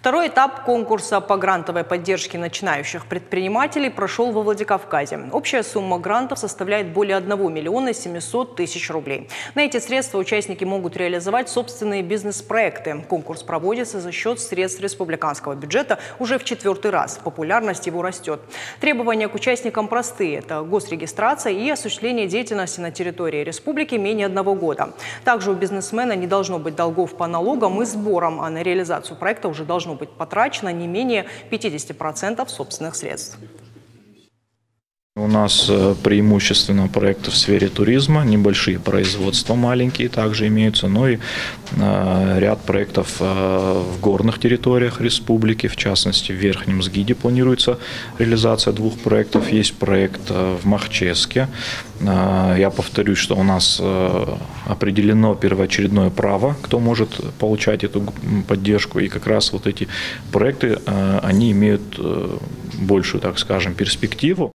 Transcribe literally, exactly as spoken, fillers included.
Второй этап конкурса по грантовой поддержке начинающих предпринимателей прошел во Владикавказе. Общая сумма грантов составляет более одного миллиона семисот тысяч рублей. На эти средства участники могут реализовать собственные бизнес-проекты. Конкурс проводится за счет средств республиканского бюджета уже в четвертый раз. Популярность его растет. Требования к участникам простые. Это госрегистрация и осуществление деятельности на территории республики менее одного года. Также у бизнесмена не должно быть долгов по налогам и сборам, а на реализацию проекта уже должно быть потрачено не менее пятидесяти процентов собственных средств. У нас преимущественно проекты в сфере туризма, небольшие производства маленькие также имеются, но и ряд проектов в горных территориях республики, в частности в Верхнем Сгиде планируется реализация двух проектов. Есть проект в Махческе. Я повторюсь, что у нас определено первоочередное право, кто может получать эту поддержку, и как раз вот эти проекты, они имеют большую, так скажем, перспективу.